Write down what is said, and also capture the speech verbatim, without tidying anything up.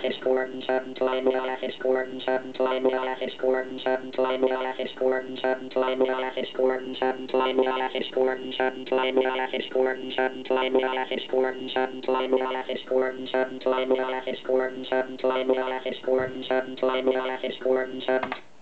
Acorn seven time Acorn seven time Acorn seven time Acorn seven time Acorn seven time Acorn seven time Acorn seven time Acorn seven time Acorn seven time Acorn seven time Acorn seven time Acorn seven